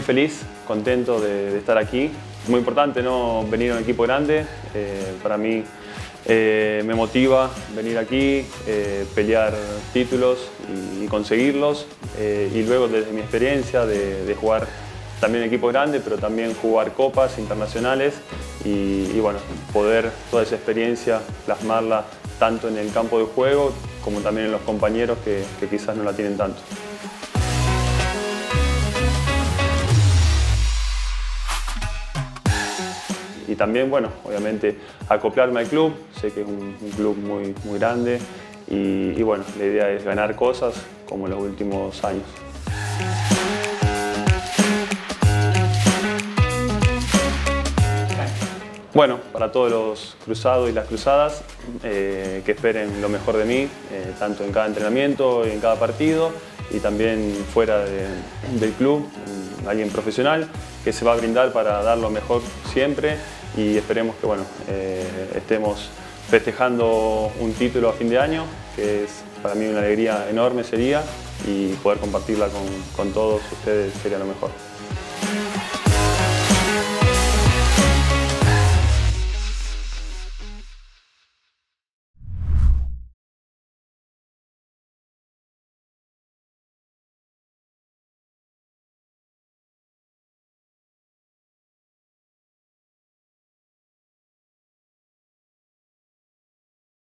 muy feliz, contento de estar aquí. Muy importante, ¿no?, venir a un equipo grande. Para mí me motiva venir aquí, pelear títulos y conseguirlos. Y luego, desde mi experiencia de jugar también en equipo grande, pero también jugar copas internacionales y bueno, poder toda esa experiencia plasmarla tanto en el campo de juego como también en los compañeros que quizás no la tienen tanto. Y también, bueno, obviamente acoplarme al club. Sé que es un club muy grande y bueno, la idea es ganar cosas como en los últimos años. Bueno, para todos los cruzados y las cruzadas, que esperen lo mejor de mí, tanto en cada entrenamiento y en cada partido, y también fuera del club, alguien profesional que se va a brindar para dar lo mejor siempre, y esperemos que bueno, estemos festejando un título a fin de año, que es para mí una alegría enorme sería, y poder compartirla con todos ustedes sería lo mejor.